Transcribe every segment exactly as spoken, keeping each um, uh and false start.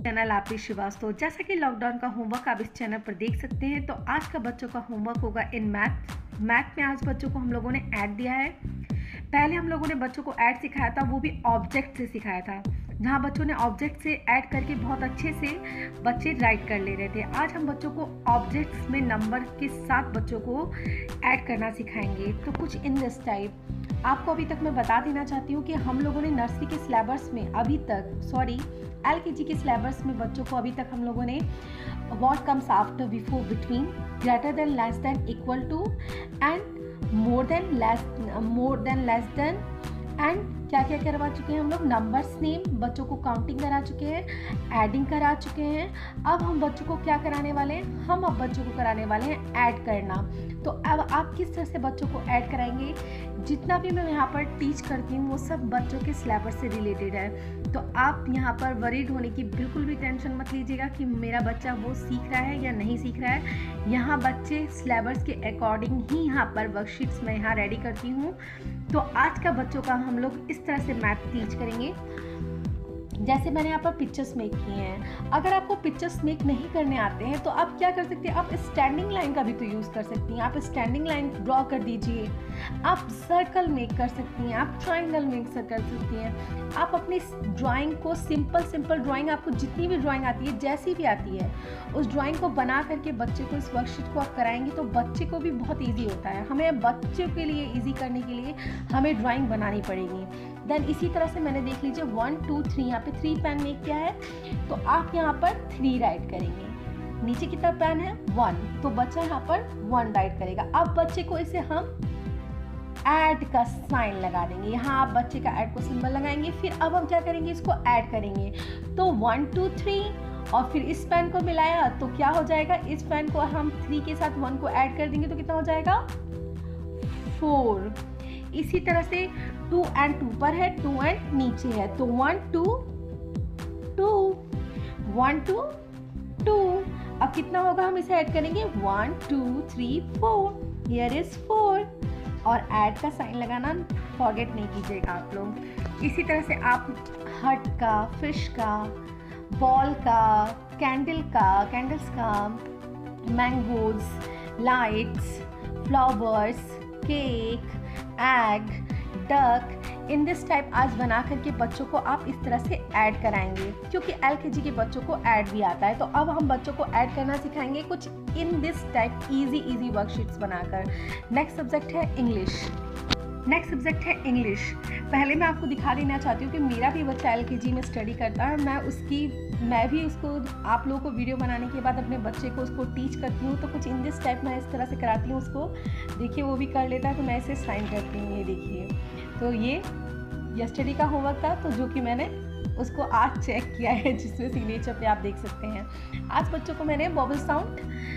Channel आपी श्रीवास्तव। जैसा कि लॉकडाउन का होमवर्क आप इस चैनल पर देख सकते हैं, तो आज का बच्चों का होमवर्क होगा इन मैथ। मैथ में आज बच्चों को हम लोगों ने ऐड दिया है। पहले हम लोगों ने बच्चों को ऐड सिखाया था, वो भी ऑब्जेक्ट से सिखाया था, जहाँ बच्चों ने ऑब्जेक्ट से ऐड करके बहुत अच्छे से बच्चे राइट कर ले रहे थे। आज हम बच्चों को ऑब्जेक्ट्स में नंबर के साथ बच्चों को ऐड करना सिखाएंगे। तो कुछ इन दिस टाइप आपको अभी तक मैं बता देना चाहती हूँ कि हम लोगों ने नर्सरी के सिलेबस में अभी तक सॉरी एल के जी के सिलेबस में बच्चों को अभी तक हम लोगों ने what comes after, before, between, greater than, less than, equal to and more than, less more than, less than and क्या क्या करवा चुके हैं हम लोग। नंबर्स नेम बच्चों को काउंटिंग करा चुके हैं, एडिंग करा चुके हैं। अब हम बच्चों को क्या कराने वाले हैं, हम अब बच्चों को कराने वाले हैं ऐड करना। तो अब आप किस तरह से बच्चों को ऐड कराएंगे, जितना भी मैं यहाँ पर टीच करती हूँ वो सब बच्चों के सिलेबस से रिलेटेड है। तो आप यहाँ पर वरीड होने की बिल्कुल भी टेंशन मत लीजिएगा कि मेरा बच्चा वो सीख रहा है या नहीं सीख रहा है। यहाँ बच्चे सिलेबस के अकॉर्डिंग ही यहाँ पर वर्कशीट्स मैं यहाँ रेडी करती हूँ। तो आज का बच्चों का हम लोग इस तरह से मैथ टीच करेंगे। जैसे मैंने यहाँ पर पिक्चर्स मेक किए हैं। अगर आपको पिक्चर्स मेक नहीं करने आते हैं तो आप क्या कर सकते हैं, आप स्टैंडिंग लाइन का भी तो यूज़ कर सकती हैं। आप स्टैंडिंग लाइन ड्रॉ कर दीजिए, आप सर्कल मेक कर सकती हैं, आप ट्राइंगल मेक कर सकती हैं। आप अपनी ड्राइंग को सिंपल सिंपल ड्राइंग, आपको जितनी भी ड्राइंग आती है, जैसी भी आती है, उस ड्राइंग को बना करके बच्चे को इस वर्कशीट को आप कराएंगे तो बच्चे को भी बहुत ईजी होता है। हमें बच्चों के लिए ईजी करने के लिए हमें ड्राइंग बनानी पड़ेगी। देन इसी तरह से मैंने देख लीजिए वन टू थ्री, यहाँ पे थ्री पेन मेक किया है, तो आप यहाँ पर थ्री राइट करेंगे। नीचे कितना पेन है, वन, तो बच्चा यहाँ पर वन राइट करेगा। अब बच्चे को इसे हम ऐड का साइन लगा देंगे। यहाँ आप बच्चे का ऐड को सिंबल लगाएंगे। फिर अब हम क्या करेंगे, इसको ऐड करेंगे। तो वन टू थ्री और फिर इस पेन को मिलाया तो क्या हो जाएगा, इस पेन को हम थ्री के साथ वन को ऐड कर देंगे तो कितना हो जाएगा, फोर। इसी तरह से टू एंड टू पर है, टू एंड नीचे है, तो one two two, one two two. अब कितना होगा, हम इसे ऐड करेंगे, one two three four, here is four. और ऐड का साइन लगाना फॉरगेट नहीं कीजिएगा आप लोग। इसी तरह से आप हट का, फिश का, बॉल का, कैंडल का, कैंडल्स का, mangoes, lights, flowers, cake, egg, duck, in this type आज बना करके बच्चों को आप इस तरह से ऐड कराएंगे, क्योंकि एल के जी के बच्चों को ऐड भी आता है। तो अब हम बच्चों को ऐड करना सिखाएंगे कुछ in this type easy easy worksheets बनाकर। नेक्स्ट सब्जेक्ट है इंग्लिश। नेक्स्ट सब्जेक्ट है इंग्लिश। पहले मैं आपको दिखा देना चाहती हूँ कि मेरा भी बच्चा एल के जी में स्टडी करता है। मैं उसकी मैं भी उसको आप लोगों को वीडियो बनाने के बाद अपने बच्चे को उसको टीच करती हूँ। तो कुछ इन दिस टाइप मैं इस तरह से कराती हूँ उसको। देखिए वो भी कर लेता है, तो मैं इसे साइन करती हूँ। ये देखिए, तो ये यस्टरडे का होमवर्क था, तो जो कि मैंने उसको आज चेक किया है, जिसमें सिग्नेचर पे आप देख सकते हैं। आज बच्चों को मैंने वॉवल साउंड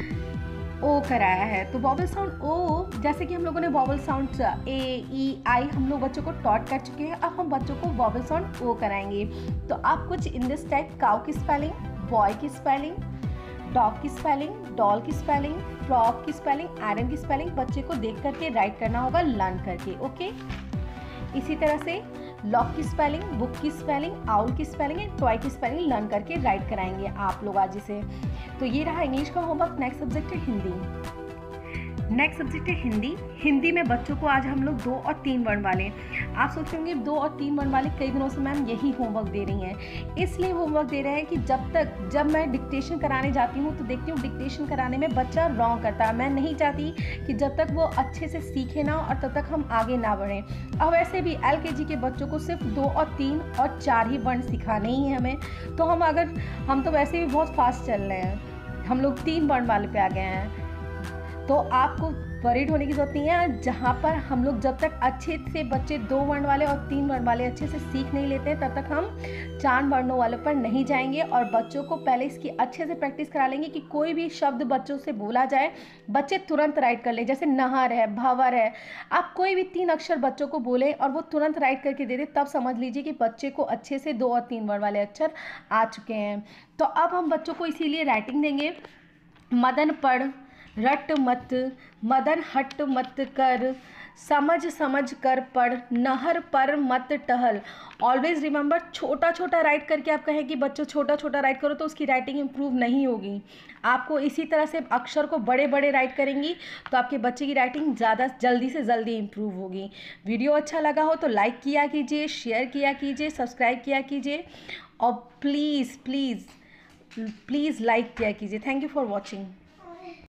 ओ कराया है। तो वॉवल साउंड ओ, जैसे कि हम लोगों ने वॉवल साउंड ए, ई, आई हम लोग बच्चों को टॉट कर चुके हैं। अब हम बच्चों को वॉवल साउंड ओ कराएंगे। तो आप कुछ इन दिस टाइप काउ की स्पेलिंग, बॉय की स्पेलिंग, डॉग की स्पेलिंग, डॉल की स्पेलिंग, फ्रॉक की स्पेलिंग, आयरन की स्पेलिंग बच्चे को देख करके राइट करना होगा, लर्न करके। ओके, इसी तरह से लॉक की स्पेलिंग, बुक की स्पेलिंग, आउल की स्पेलिंग एंड टॉय की स्पेलिंग लर्न करके राइट कराएंगे आप लोग आज इसे। तो ये रहा इंग्लिश का होमवर्क। नेक्स्ट सब्जेक्ट है हिंदी। नेक्स्ट सब्जेक्ट है हिंदी। हिंदी में बच्चों को आज हम लोग दो और तीन वर्ण वाले, आप सोच होंगे दो और तीन वर्ण वाले कई दिनों से मैम यही होमवर्क दे रही हैं। इसलिए होमवर्क दे रहे हैं कि जब तक जब मैं डिक्टेशन कराने जाती हूँ तो देखती हूँ डिक्टेशन कराने में बच्चा रॉन्ग करता है। मैं नहीं चाहती कि जब तक वो अच्छे से सीखे ना और तब तक हम आगे ना बढ़ें। अब वैसे भी एल के जी के बच्चों को सिर्फ दो और तीन और चार ही वर्ण सिखाने ही है हमें। तो हम अगर हम तो वैसे भी बहुत फास्ट चल रहे हैं, हम लोग तीन वर्ण वाले पे आ गए हैं। तो आपको वरीड होने की जरूरत नहीं है। जहाँ पर हम लोग जब तक अच्छे से बच्चे दो वर्ण वाले और तीन वर्ण वाले अच्छे से सीख नहीं लेते हैं, तब तक हम चार वर्णों वाले पर नहीं जाएंगे। और बच्चों को पहले इसकी अच्छे से प्रैक्टिस करा लेंगे कि कोई भी शब्द बच्चों से बोला जाए, बच्चे तुरंत राइट कर लें। जैसे नहर है, भंवर है, आप कोई भी तीन अक्षर बच्चों को बोलें और वो तुरंत राइट करके दे दे, तब समझ लीजिए कि बच्चे को अच्छे से दो और तीन वर्ण वाले अक्षर आ चुके हैं। तो अब हम बच्चों को इसीलिए राइटिंग देंगे। मदन पढ़ रट मत, मदन हट मत कर, समझ समझ कर पढ़, नहर पर मत टहल। ऑलवेज रिमेंबर, छोटा छोटा राइट करके आप कहें कि बच्चों छोटा छोटा राइट करो तो उसकी राइटिंग इम्प्रूव नहीं होगी। आपको इसी तरह से अक्षर को बड़े बड़े राइट करेंगी तो आपके बच्चे की राइटिंग ज़्यादा जल्दी से जल्दी इम्प्रूव होगी। वीडियो अच्छा लगा हो तो लाइक किया कीजिए, शेयर किया कीजिए, सब्सक्राइब किया कीजिए और प्लीज़ प्लीज़ प्लीज़ लाइक किया कीजिए। Thank you for watching.